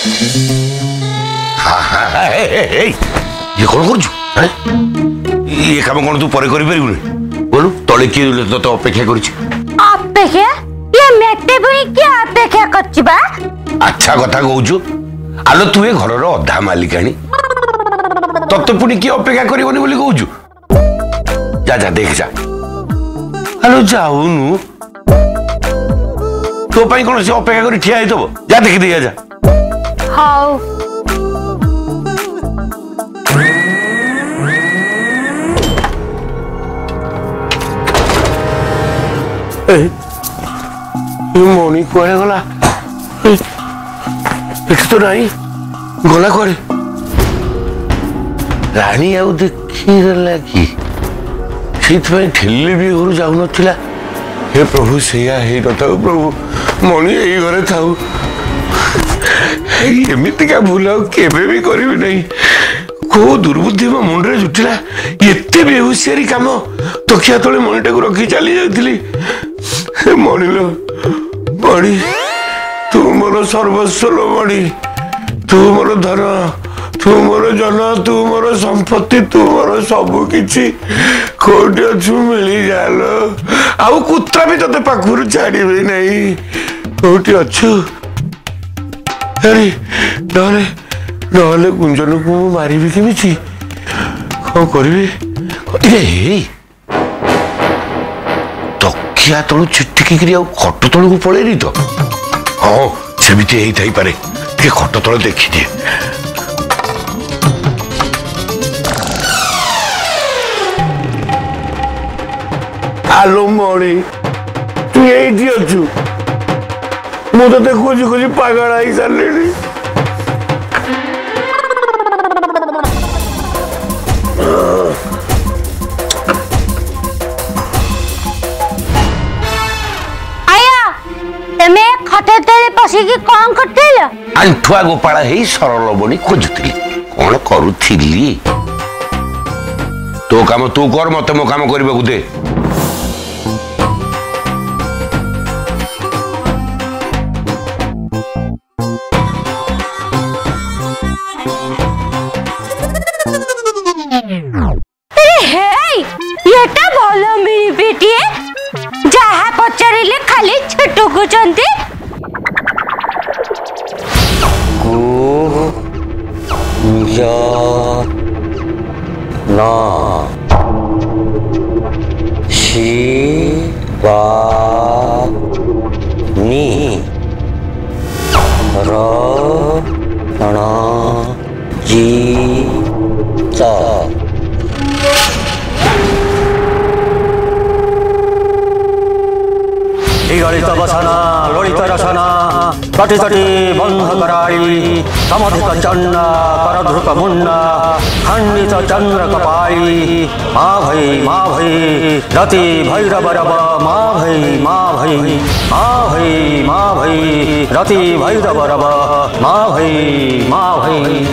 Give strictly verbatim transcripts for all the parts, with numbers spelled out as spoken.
हाँ हाँ ये कौन कर ये काम कौन तू पर कर बोलू तले किए तो अपेक्षा कर अपेक्षा ये मेटे बुनी क्या अपेक्षा करछि बा अच्छा कथा कहूछु आलो तू ए घर रो अधा मालिकाणी तते पुनी की अपेक्षा करबोनी बोली कहूछु जा जा देख जा आलो जाऊनु तो पाई कोन से अपेक्षा करी ठिया हेतबो जा देख दिया जा हाउ ए मणि कुआड़े गला एठ तो नहीं गला कुआड़े रानी आउ देखी गला कि ठेली भी घर जाऊ नथिला हे प्रभु सैया हे नथाऊ प्रभु मणि यही घरे थाऊ एमती का भूल केबे भी करिबी नहीं को दुर्बुद्धि मो मुंडरे जुटिला एते बेहुसियारी काम तखिया तले मणिटा को रखी चली जाइथिली मणिलो मणि तू मोर सर्वस्व लो मणि तू मोर धन तू मोर जन तू मोर संपत्ति तू मोर सबु किछि कोठी अछु मिली जालो आउ कुत्रा भी तते पाखुर छाड़ीबे नहीं कोठी अछु अरे नहले नहले कुंजन को मारिबी केमिति कौन करिबी ए तकिया तळु चिटिकी करी आ खट तळु को पळेनी तो हां सेमिति हेई थाई पारे के खट तळ देखि दे आलो मणि तू एठी अछु मु तो खोजी खोजी पागल आई सारे पशिकी कौन करतेला अंठुआ गोपाल हे सरल बनी खोजुतली कौन करूथिली तो काम तू कर मते मो काम करबा को दे अरे हे येटा भलो मेरी बेटी जहा पचरिले खाली छटू को चंती या ना शिवानी रणा जीता गलित बसना ललित रसना तटी तटी बंध कराई समधिक चंडा करधृत मुंडा खंडित चंद्र कपाई माँ भई माँ भई रति भैरव रव माँ भई माँ भई माँ भई माँ भई रति भैरव रव माँ भई माँ भई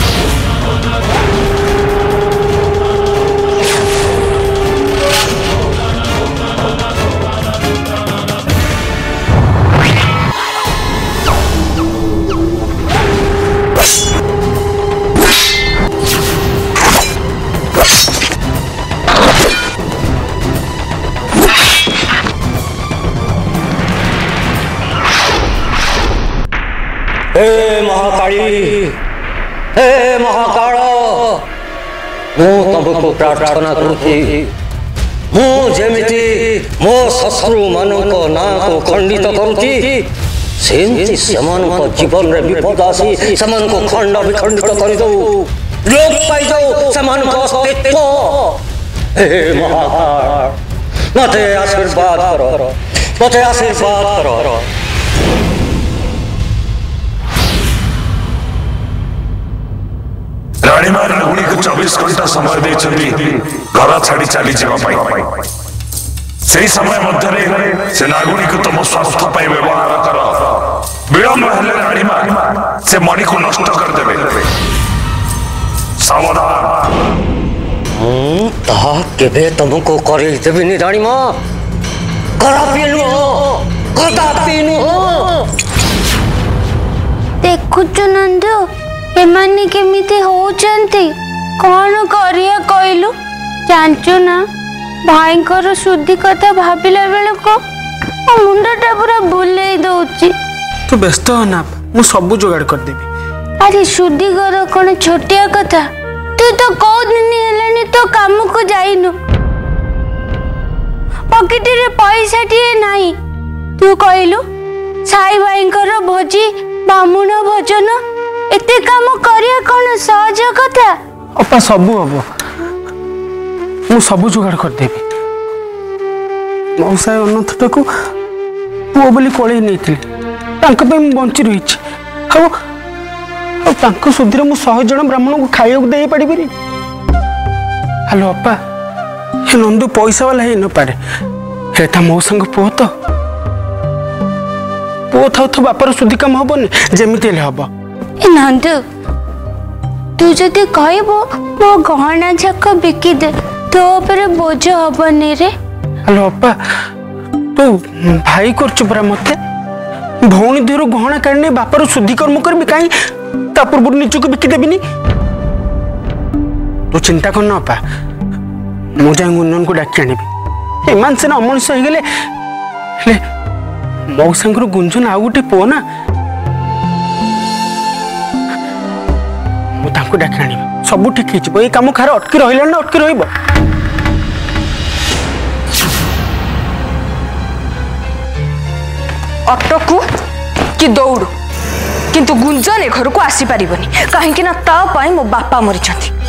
हे महाकाली हे महाकाल मु तुमको प्रार्थना करुछि मु जेमिति मो शत्रु मानक ना को खंडित करुछि सेमति समान को जीवन रे विपद आसी समान को खंड विखंडित कर दो लोक पाई दो समान को अस्तित्व हे महाकाल मते आशीर्वाद करो मते आशीर्वाद करो रानी मार रागुणी को चौबीस घंटा समय देछंती घर छाड़ी चली जावा पाई सेही समय मध्यरे से नागुणी को तुम स्वार्थ पाई व्यवहार कर विलंब हेले रानी मार से मणि को नष्ट कर देबे सावधान हूं ता केबे तुमको करे देबेनी रानी मां कदापि नु कदापि नु देख देखुचु नंदू एमाने केमिति होचंती कौन करिया कहलु जानचु ना भाईंकर शुद्धि कथा भाविला बेले को मुंडटा पूरा बुले दउची। तू व्यस्त हो ना मु सब जोगाड़ कर देबी। अरे शुद्धि कर कौन छोटिया कथा तू तो कौ दिन हेलानी तो काम को जाइनु पॉकेट रे पैसा टिए नाही तू कहलु साई भाईंकर भोजी बामुण भोजन एते काम करिया कौन सहज कथा। अपा सबू हम मु सब जोगाड़ कर देबी। मौसा अनथटा को पुओ बोली कोले नहीं बंची रही सुधीर मु शहे जन ब्राह्मण को खाइक दे पारि। हेलो अपा ये नंदू पैसा वाला ही न पारे हेता मौसा पुओ तो पुओ था तो बापर शुद्धि काम हेनी जमी हम। नंदू तू जदि कहबो मो गहना जाक बिकी दे तो पर बोझ हबनी रे। हेलो अपा तू भाई कर परा मत भौणी देहर गहना काढ़ने बापर शुद्धिकर्म करबी कहीं ता पूर्व निचक बिकी देविनी। तू चिंता करना अपा मु जाए गुंजन को डाकी आनी एमान से अमनिष हो गले मौसा गुंजन आउ गोटे पुओ ना मुझे डाकी आनी सब ठीक हो कम खार अटकी रहा ना अटकी रही। अटकू कि दौड़ू किंतु गुंजन ए घर को आसी पारिबनी कहीं ना ता पाई मो बापा मरी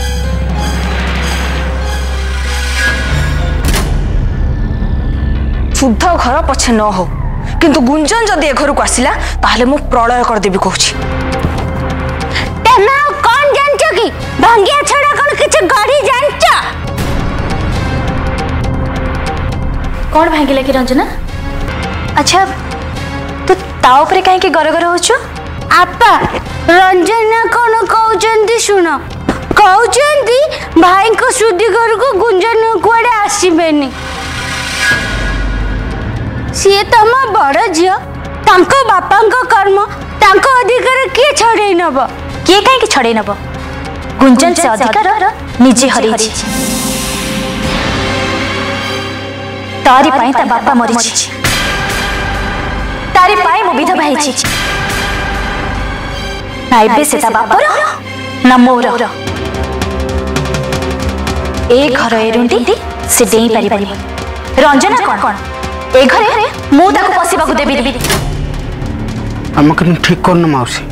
शुद्ध घर पछे न हो किंतु गुंजन जदि ए घर को आसिला ताहले मु प्रलय कर देबी कहूची। तेना कौन जानछ कि भांगिया छड़ा कौन किछ गड़ी जानछ कौन भांगिला कि रंजना। अच्छा तू ता ऊपर कहीं गर गर होचु। आपा रंजना कौन कहउचंदी सुन कहउचंदी भाई को शुद्धि घर को गुंजन कुआडे आसीबेनी सी तम बड़ झियो तांको बापांको कर्म तांको अधिकार किए छड़े नब किए कहीं छड़े नब गुंजन से अधिकार निजे हरि तारी पाई ता बापा मरी तारी पाई मो विधवा हेछि ना एबे से ता बापर ना मोर ए घर एरुंडी से देई पारिबनी। रंजना कोन कोन ए घरे मु ताको पसिबा को देबी देबी हमक ठीक करन माउसी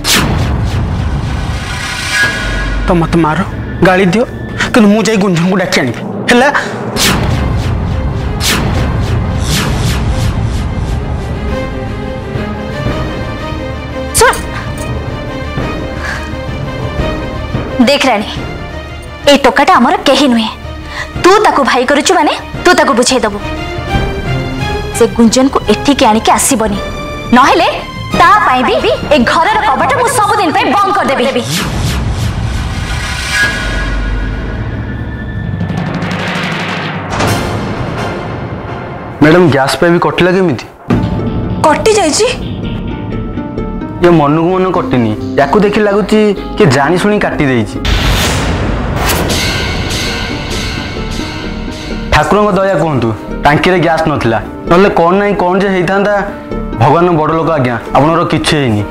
तो मत मारो गाली दियो कि मु जाई गुंजन को डाकी आनी हैला। देख रानी ए टोकाटा आमर कहीं नुहे तू ताको भाई करुचु माने तू ताको बुझे दबु से गुंजन को एठिके आनिके आसीबनी नहेले ता पाई भी ए घरर कबाट मु सब दिन पे बंद कर देबी। मैडम गैस पे भी कटिला केमिति कटि जाईची ये मन को मन कटिनी या देखि लगुची कि जानी सुनी काटी देइची। ठाकुर को दया कहतु टांकी रे गैस नथिला नले कौन नहीं कौन जे हेइथांदा भगवान बड़ लोक आज्ञा आपनर किछि हेनी।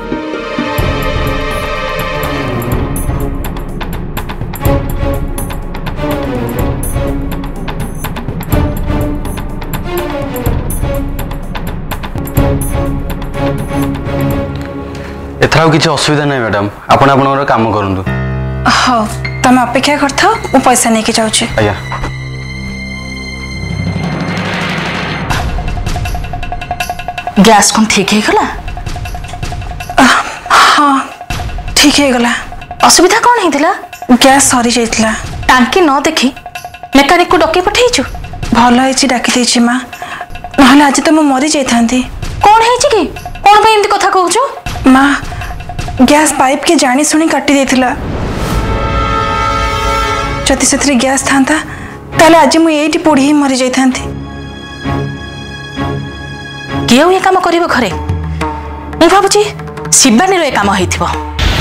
एथरा किसी असुविधा नहीं मैडम आपण आपनर काम करंतु। हां तमे अपेक्षा करथो ओ पैसा नेके जाउची। आया गैस कौन ठीक है गला। हाँ ठीक है गला। असुविधा कौन हेतिला गैस सरी जाइतिला टांकी न देखी मेकानिक को डके पठेइछु भल हेछि डाकी देछि मां नहले आज तो म मरि जाइथांती। कौन हेछि कि कौन पे एंती कथा कहउछु मां गैस पाइप के जानी सुनी काटी देथिला जति सेथरे गैस थांता ताले आज मु एठी पोड़ी ही मरि जाइथांती। किए ये काम करिबो घरे मु भाबुची शिवानी रो ए काम हेथिबो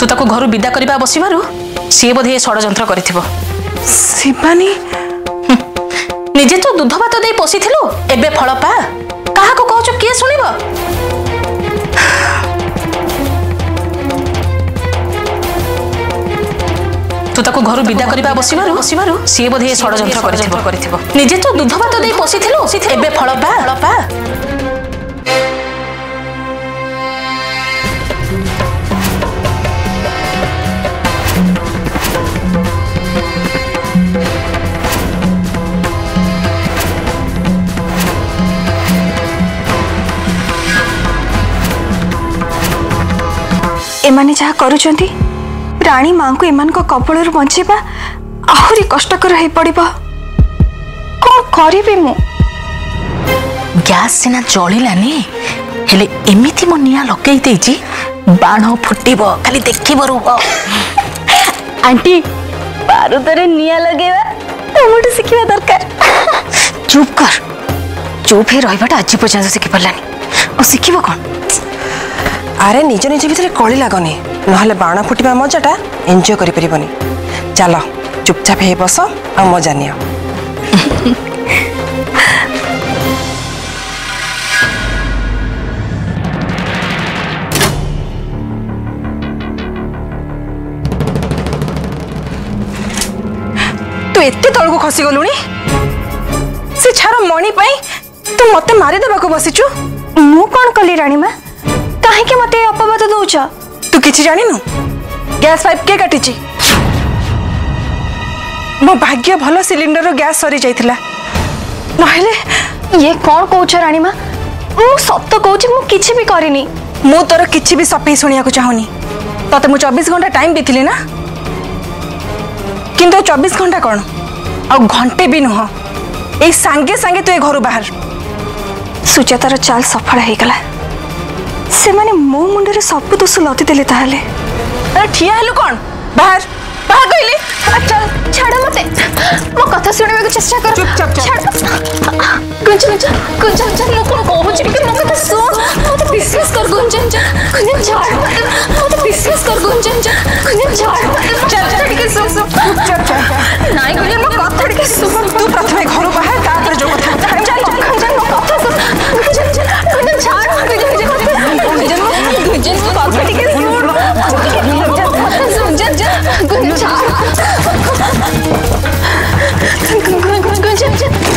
तू ताको घर विदा करबा बसिबारु सी बोधे षडयंत्र करिथिबो। शिवानी निजे तो दूध भात दे पोषिथिलु एबे फल पा काहा को कहछु किए सुनिबो। तू ताको घर विदा करबा बसिबारु बसिबारु सी बोधे षडयंत्र करिथिबो करिथिबो। निजे तो दूध भात दे पोषिथिलु एबे फल पा फल पा। एमाने जहाँ करुचंती रानी माँ को एमान को कबल बंचेबा आहुरी कष्टकर हो पड़िबो। कौन करिबी मु? गैस सिना जलिलानी हेले एमिति मो निया लकई देछि बाण फुटिबो खाली देखिबो रुबो। आंटी बारूदरे निया लगेबा तमटु शिखिबा दरकार। चुप कर चुप हे रहिबाटा आज पर्यंत शिखि परलानी और शिखिबो कोन? अरे निज निज भीतर कली लगनी नहले बाण फुटिबा मजाटा एंजॉय करि परिबनी। चलो चुपचाप हे बस आ मजा नियो। तू एते तळको खसी गलुनी से छार मणि पई तू मते मारी देबा को बसिचु। मु कोन कली रानी मां काहे के मते अपवाद दउछ? तू किछि जानिनु गैस पाइप के काटिची? मो भाग्य भलो सिलिंडर रो गैस सरी जाइथिला नहले ये कौन कहछ रानी मां? मु सत्य कहछ मु किछि भी करिनी। मु तोर किछि भी सपे सुनिया को चाहूनी। तते मु चौबीस घंटा टाइम देथिली ना किंतु चौबीस घंटा कौन आ घंटे भी नुह ए सांगे सांगे तू ए घर बाहर। सुजातार चाल सफल हो गला से माने मो मुंडे सब दोष लदी देले ताहले। अरे ठिया हेलु कौन बाहर बाहर कहली। चल छाड़ मते मो कथा सुनिबा को चेष्टा कर। चुप चुप छाड़ गुंजन गुंजन गुंजन मो कोन कहू छी कि मो कथा सुन मते विश्वास कर गुंजन गुंजन छाड़ मते विश्वास कर गुंजन गुंजन छाड़ चल चल के सुन सुन चल चल नाइ गुंजन मो कथा के सुन। तू प्रथमे घर बाहर तापर जो कथा चल गुंजन मो कथा सुन गुंजन गुंजन छाड़ गुंजन गुंजन गुंजन मो कथा के सुन गुंजन गुंजन छाड़ गुंजन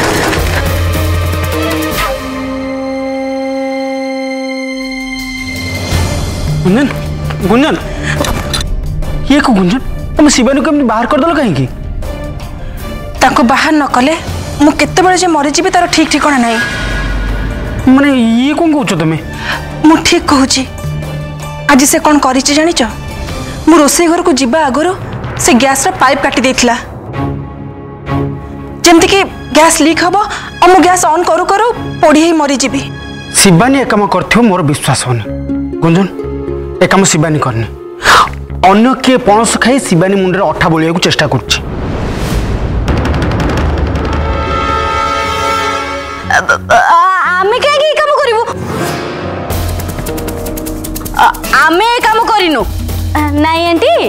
गुंजन गुंजन ये को गुंजन तुम शिवानी को बाहर कर दल कहीं ताको बाहर न कले मु केते बळे जे मरि जीबे तार ठीक ठिकाना नाही। माने ये कोन कहछ तमे? मु ठीक कहूची आज से कोन करिछि जानिच? मु रोसई घर को जीवा आगरो से गैस रा पाइप काटी देथिला जेमति कि गैस लीक हबो और मु गैस ऑन करू करू पोड़ी ही मरि जीबी। शिवानी ए काम करथियो मोर विश्वास होनी। गुंजन ए काम शिवानी करनी अन्य किए पणस खाई शिवानी मुंडे अठा बोलिया को चेष्टा करछि। आमे के के काम करिवो? आमे काम करिनो नाइ आंटी।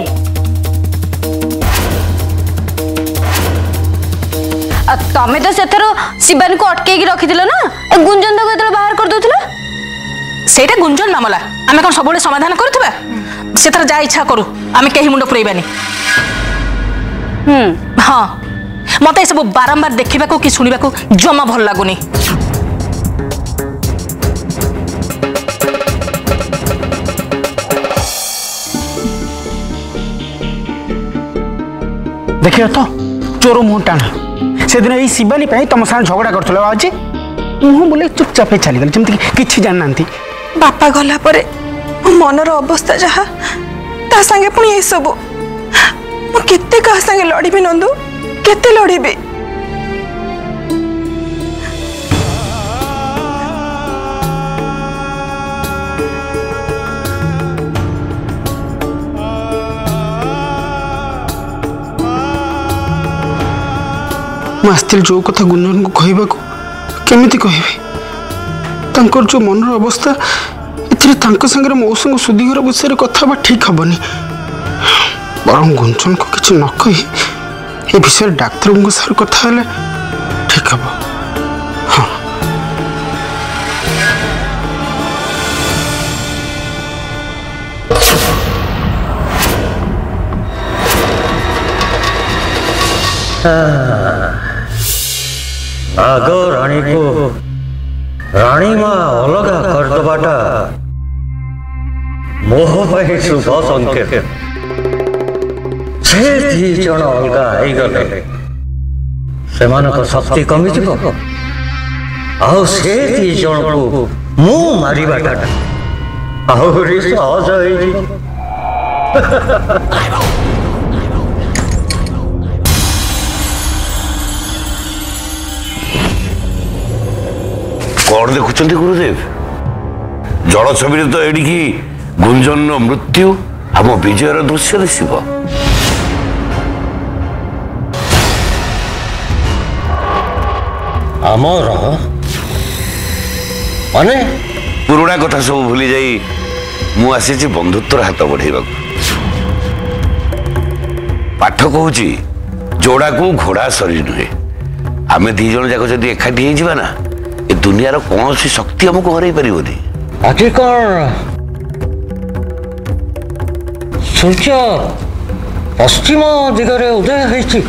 तमे तो सेथरो शिवानी को अटके रखिथिलो ना गुंजन तो केतले बाहर कर दोथिलो। सेटा गुंजन मामला आमे कोन सबले समाधान करथबा सेथर जा इच्छा करू आमे केही मुंड पुरैबानी। हम्म हां मते सब बारंबार देखिबा को कि सुनिबा को जमा भल लागुनी। देखियो तो चोर मुंह टाणा से दिन यही शिवानी पे तुम साथ झगड़ा करथलो आज मुंह बोले चुपचाप चली गल जमती किछि जान नांती। बापा गला परे मनर अवस्था जहा ता संगे पुणी ए सब मु केते का संगे लड़ीबी नंदू केते लड़ीबी। आसती जो कथा गुंजन को कहबा को केमिति कहबी तांकर जो मनर अवस्था एथिरे तांको संगे मो संग सुधी घर विषय कथा बा ठीक हबनी। बरं गुंजन को किसी न कही ए विषय डाक्तर सर कथा ठीक हम। हाँ आग रानी को रानी माँ अलग करदबाटा मोह भाई शुभ संकेत से दी जन अलग होगले से शक्ति कमी जीव आउ से दी जन को मु मारिबाटा आहरी सहज हो कौन देखुं गुरुदेव जल छवि तो एडिकी गुंजन मृत्यु आम विजयर दृश्य दिशब आमर माने पुराणा कथा सब भूली जाई मु आसी बंधुत्वर हाथ बढ़ेगा पाठ कहूँ जोड़ा को घोड़ा सरी नुहे आम दी जन जाक जब एकाठी हो ना ए दुनियार कौन सी शक्ति हमको हरई पारिबनी। आज कौन सूर्य पश्चिम दिगरे उदय होइछि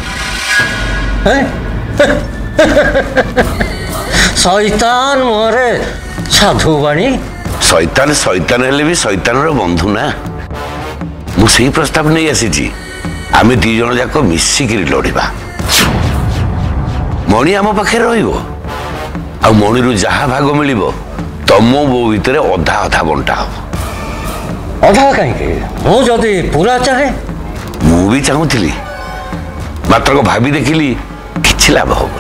शैतान मुहरे साधुवाणी शैतान शैतान हेले भी शैतान बंधु ना मुझे प्रस्ताव नहीं आसी आम दी जन जाक मिसिक लड़िबा मणि आम पाखे रहिबो आ मणि रु जहा भाग मिल तम बो भितर अधा अधा बंटा हम अधा कहीं मुझे पूरा चाहे मु भी चाहूली मात्र भाभी देखिली किछि लाभ हो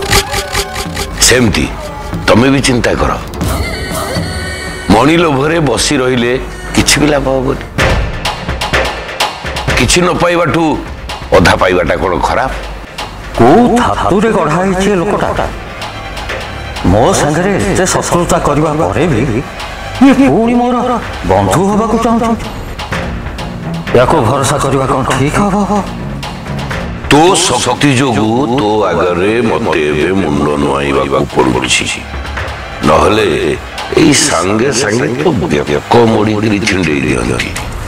सेमती तमे भी चिंता कर मणि लोभरे बसी रहिले किछि भी लाभ हो किछि न पाइबाठू अधा पाइबाटा कौन खराब को धातुरे गढ़ाई लोकटा मो संगे एते शत्रुता करबा परे भी ये पूरी मोर बंधु होबा को चाहू याको भरोसा करबा कोन ठीक हबो तो शक्ति जोगु तो आगरे मते बे मुंड नआइबा को पड़ुछि नहले एई संगे संगे तो बेक मोड़ी गिरी छिंडे दियंती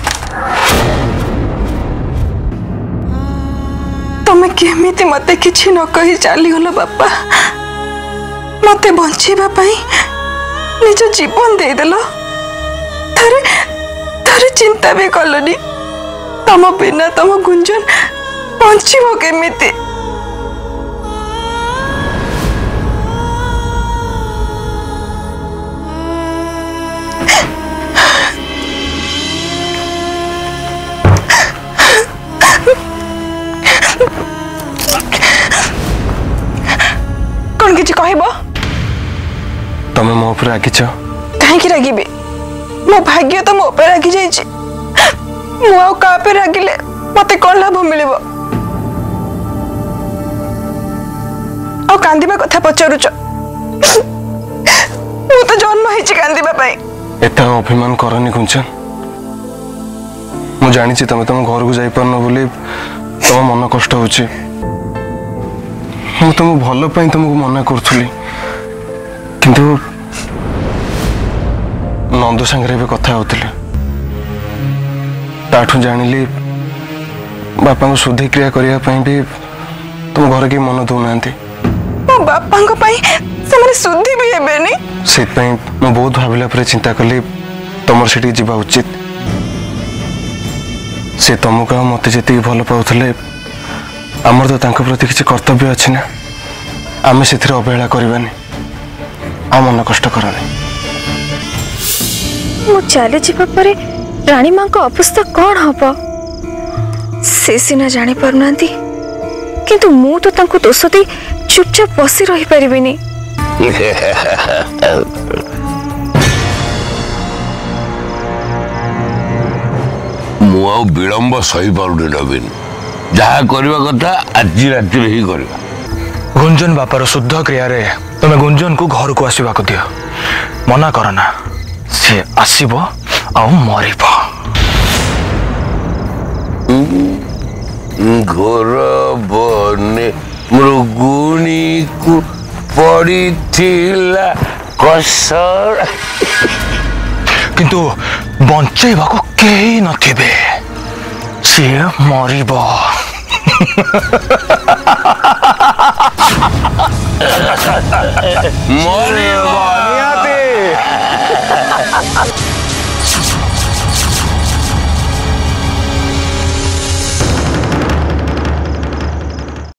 तमे केमिति मते किछि न कहि चाली गलो बापा मते बंचीबा पाई निज जीवन दे देलो थारे थारे चिंता भी कलनी तम बिना तम गुंजन बंचीबो केमिति कौन किछि कहबो तमे मो ऊपर रागिछ कहीं रागिबे मो भाग्य तो मो ऊपर रागी जाइछि मो आ का पे रागिले मते कोन लाभ मिलिबो आ कांदिबा कथा पचारुछ मो तो जन्म हिछि कांदिबा पई एता अभिमान करनी कुंचन मु जानि छि तमे तम घर को जाई परनो बोली तम मन कष्ट होछि मु तुम भल पाई तुमको मना करूली किंतु नंद संगे भी कथा होती ताठू जानिली बापा को शुद्धि क्रिया करने भी तुम घर के मन दौना मो बापा को पाई से माने शुद्धि भी हेबेनी से मु बहुत भाविला पर चिंता कली तुम से जीवा उचित से तुमको मत जी भल पाउले आमर तो तांको प्रति किसी कर्तव्य अच्छी ना आम से अवहेला करवानी आ मन कष्ट करनी मु चली जीवा परे रानी मां को अवस्था कौन हबो से सिना जानी पारुनांती किंतु मु तो तांको दोष दे चुपचाप बसी रही परिबिनी मु आ विलंब सही पारुनी नवीन जहा करवा कथा आज राति ही करवा गुंजन बापार शुद्ध क्रिया रे तुम गुंजन को घर को आसवा को दियो मना करना सी आसीबो आ मरिबो ଘୋର ବନେ ମୃଗୁଣୀ କୁ ପଡ଼ିଥିଲା କସର କିନ୍ତୁ ବଞ୍ଚେଇବାକୁ କେହି ନଥିବେ ସିଏ ମରିବ ମରିବ ନିହାତି